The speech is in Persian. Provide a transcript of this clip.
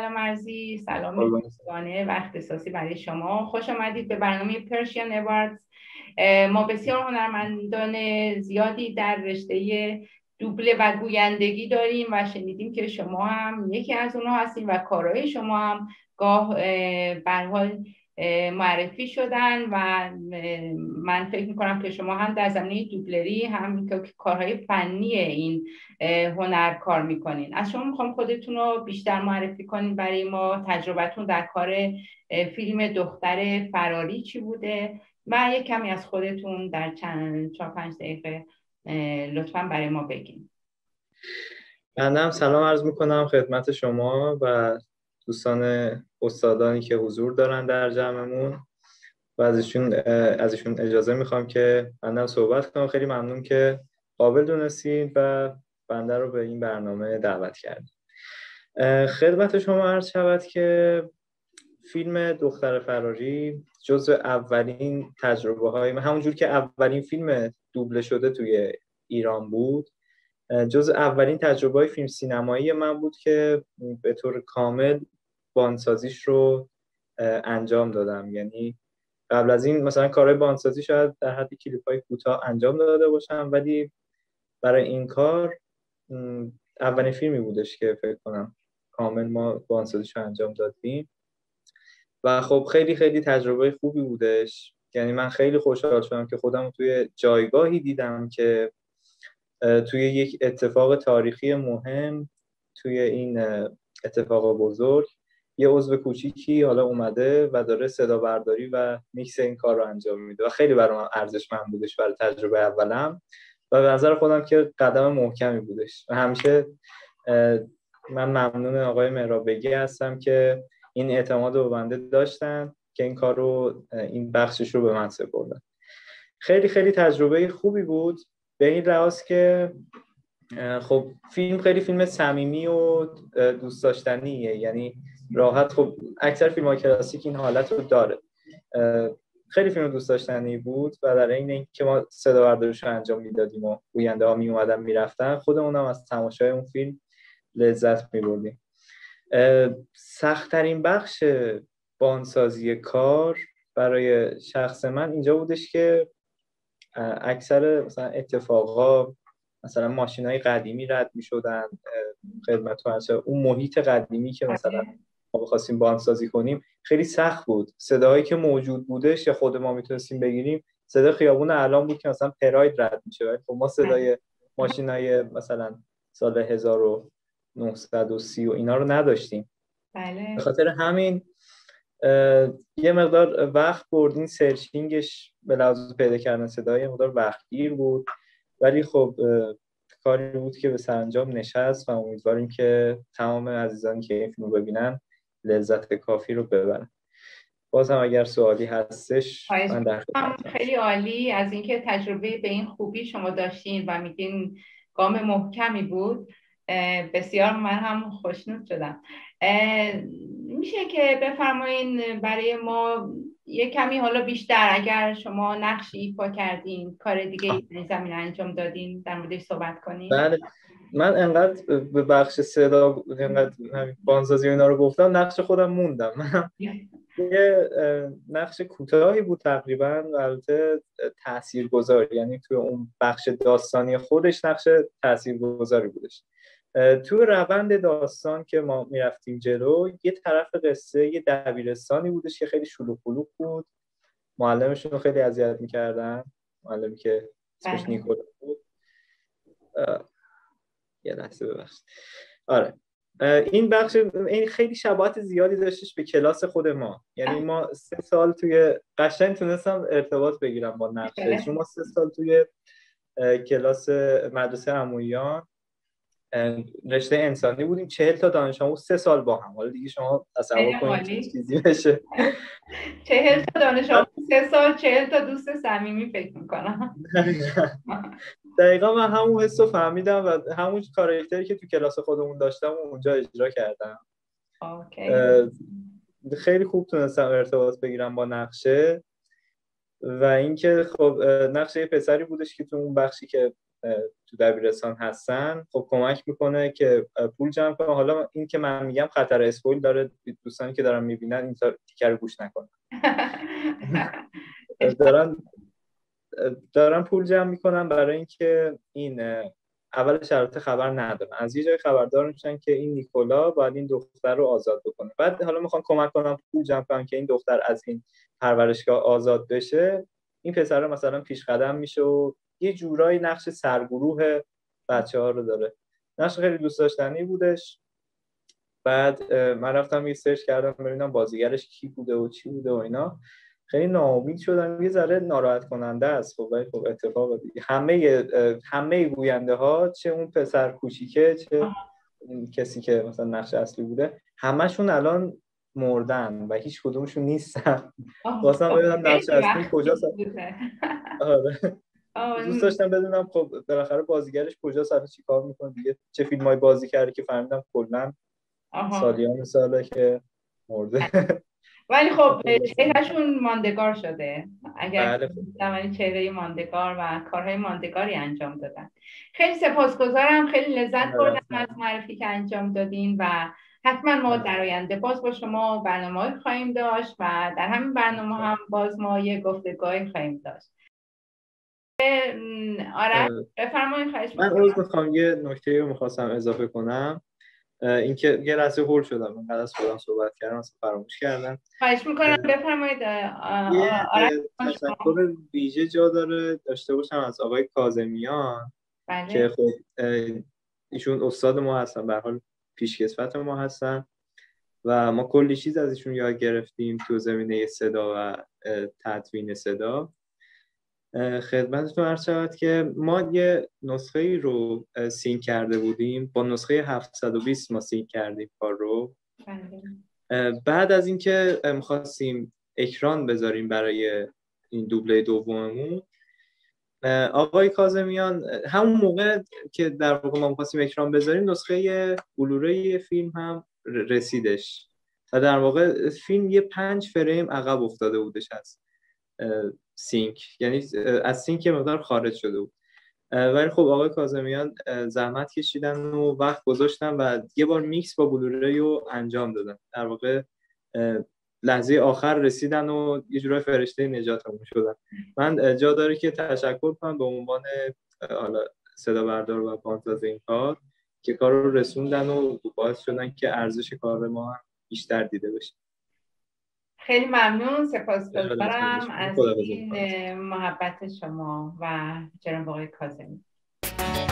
سلام عرضی، سلام دوستانه و اختصاصی برای شما. خوش آمدید به برنامه پرشین اواردز. ما بسیار هنرمندان زیادی در رشته دوبله و گویندگی داریم و شنیدیم که شما هم یکی از اونها هستیم و کارهای شما هم گاه به هر حال معرفی شدن و من فکر میکنم که شما هم در زمینه دوبلری هم کارهای فنی این هنر کار میکنین. از شما میخوام خودتون رو بیشتر معرفی کنین برای ما، تجربتون در کار فیلم دختر فراری چی بوده و یک کمی از خودتون در چند 4-5 دقیقه لطفاً برای ما بگین. من سلام عرض میکنم خدمت شما و دوستان استادانی که حضور دارن در جمعمون و ازشون اجازه میخوام که بنده صحبت کنم. خیلی ممنون که قابل دونستید و بنده رو به این برنامه دعوت کردید. خدمت شما عرض شود که فیلم دختر فراری جزو اولین تجربه های من، همونجور که اولین فیلم دوبله شده توی ایران بود، جزو اولین تجربه های فیلم سینمایی من بود که به طور کامل باندسازیش رو انجام دادم. یعنی قبل از این مثلا کارهای باندسازی شاید در حد کلیپ‌های کوتاه انجام داده باشم، ولی برای این کار اولین فیلمی بودش که فکر کنم کامل ما باندسازیش رو انجام دادیم و خب خیلی خیلی تجربه خوبی بودش. یعنی من خیلی خوشحال شدم که خودم توی جایگاهی دیدم که توی یک اتفاق تاریخی مهم، توی این اتفاق بزرگ، یه عضو کوچیکی حالا اومده و داره صدا برداری و میکس این کار رو انجام میده و خیلی برام ارزشمند بودش برای تجربه اولم و به نظر خودم که قدم محکمی بودش و همیشه من ممنون آقای مهراب‌بگی هستم که این اعتماد رو به بنده داشتن که این کار رو، این بخشش رو به من سپردن. خیلی خیلی تجربه خوبی بود به این لحاظ که خب فیلم خیلی فیلم صمیمی و دوست داشتنیه. یعنی راحت، خب اکثر فیلم‌های کلاسیک این حالت رو داره. خیلی فیلم دوست داشتنی بود و در این که ما صدا برداریش رو انجام میدادیم و گوینده ها می اومدن میرفتن، خودمون هم از تماشای اون فیلم لذت میبردیم. سخت‌ترین بخش باندسازی کار برای شخص من اینجا بودش که اکثر مثلا اتفاقا، مثلا ماشین‌های قدیمی رد می‌شدن خدمتتون، اون محیط قدیمی که مثلا ما بخواستیم باندسازی کنیم خیلی سخت بود. صداهایی که موجود بودش یا خود ما میتونستیم بگیریم، صدا خیابون الان بود که مثلا پراید رد میشه، ولی خب ما صدای ماشین‌های مثلا سال 1930 و اینا رو نداشتیم. بله. به خاطر همین یه مقدار وقت برد این سرچینگش به لحاظ پیدا کردن صدای، یه مقدار وقتگیر بود، ولی خب کاری بود که به سرانجام نشست و امیدواریم که تمام عزیزانی که این فیلم رو ببینن لذت کافی رو ببرن. باز هم اگر سوالی هستش من در خدمتم. خیلی عالی از اینکه تجربه به این خوبی شما داشتین و میگین گام محکمی بود. بسیار من هم خوشنود شدم. میشه که بفرمایین برای ما یک کمی حالا بیشتر، اگر شما نقشی ایفا کردین، کار دیگه این زمین انجام دادین، در موردش صحبت کنین؟ بله، من انقدر به بخش صدا، انقدر باندسازی و اینا رو گفتم، نقش خودم موندم. یه نقش کوتاهی بود تقریبا، البته تاثیرگذار، یعنی توی اون بخش داستانی خودش نقش تاثیرگذاری بودش. تو روند داستان که ما میرفتیم جلو، یه طرف قصه یه دبیرستانی بودش که خیلی شلوغ پلوغ بود، معلمشون رو خیلی اذیت میکردن، معلمی که اسمش نیکولا بود. یه لحظه ببخشید. آره، این بخش این خیلی شباهت زیادی داشتش به کلاس خود ما. یعنی ما 3 سال توی قشنگ تونستم ارتباط بگیرم با نقشه، چون ما 3 سال توی کلاس مدرسه عمویان رشته انسانی بودیم، 40 تا دانش آموز 3 سال با هم. حالا دیگه شما تصور کنید چه چیزی بشه. 40 تا دانش آموز 3 سال، 40 تا دوست صمیمی فکر می‌کنم. دقیقا من همون حس رو فهمیدم و همون کاراکتری که تو کلاس خودمون داشتم اونجا اجرا کردم. خیلی خوب تونستم ارتباط بگیرم با نقشه و اینکه خب نقشه یه پسری بودش که تو اون بخشی که تو دبیرستان هستن، خب کمک میکنه که پول جمع کنه. حالا این که من میگم خطر اسپویل داره، دوستانی که دارن میبینن این تیکر رو گوش نکنن. دارن پول جمع میکنن برای اینکه این اول شرط خبر ندارن، از یه جای خبردار میشن که این نیکولا باید این دختر رو آزاد بکنه. بعد حالا میخوان کمک کنن پول جمع کنن که این دختر از این پرورشگاه آزاد بشه. این پسر مثلا پیش قدم میشه و یه جورایی نقش سرگروه بچه‌ها رو داره. نقش خیلی دوست داشتنی بودش. بعد من رفتم یه سرچ کردم ببینم بازیگرش کی بوده و چی بوده و اینا. خیلی ناامید شدم، یه ذره ناراحت کننده است. خب ولی خب اتفاق دیگه، همه گوینده ها، چه اون پسر کوچیکه چه کسی که مثلا نقش اصلی بوده، همشون الان مردن و هیچ کدومشون نیستن. واسه ببینم نقش اصلی کجاست. دوست داشتم بدونم خب بالاخره بازیگرش کجاست، الان چیکار میکنه دیگه، چه فیلمای بازی کرده که فهمیدم کلا سالیان ساله که مرده. ولی خب چهرهشون ماندگار شده، اگر زمانی چهره ماندگار و کارهای ماندگاری انجام دادن. خیلی سپاسگزارم، خیلی لذت بردم از معرفی که انجام دادین و حتما ما در آینده باز با شما برنامه‌ای خواهیم داشت و در همین برنامه هم باز ما یک گفتگوی خواهیم داشت. آرش بفرمایید. خواهش من عذر می‌خوام، یه نکته رو می‌خواستم اضافه کنم، اینکه یه لحظه هول شدم، من از خودم صحبت کردم اصلا فراموش کردم. خواهش می‌کنم بفرمایید. آرش تشکر ویژه جا داشته باشم از آقای کاظمیان. بله. که خب ایشون استاد ما هستن، به هر حال پیشکسوت ما هستن و ما کلی چیز از ایشون یاد گرفتیم تو زمینه صدا و تدوین صدا. خدمتتون عرض شود که ما یه نسخه‌ای رو سینک کرده بودیم، با نسخه 720 ما سینک کردیم کار رو. بعد از اینکه می‌خواستیم اکران بذاریم برای این دوبله دوممون، آقای کاظمیان همون موقع که در واقع ما می‌خواستیم اکران بذاریم، نسخه بلوری فیلم هم رسیدش و در واقع فیلم یه 5 فریم عقب افتاده بودش از سینک، یعنی از سینک مقدار خارج شده بود. ولی خب آقای کاظمیان زحمت کشیدن و وقت گذاشتن و یه بار میکس با بلوری رو انجام دادن. در واقع لحظه آخر رسیدن و یه جورای فرشته نجاتمون شدن. من جا داره که تشکر کنم به عنوان حالا صدا بردار و بازساز این کار که کار رو رسوندن و باعث شدن که ارزش کار ما بیشتر دیده بشه. خیلی ممنون، سپاسگزارم از این محبت شما و جناب آقای کاظمی.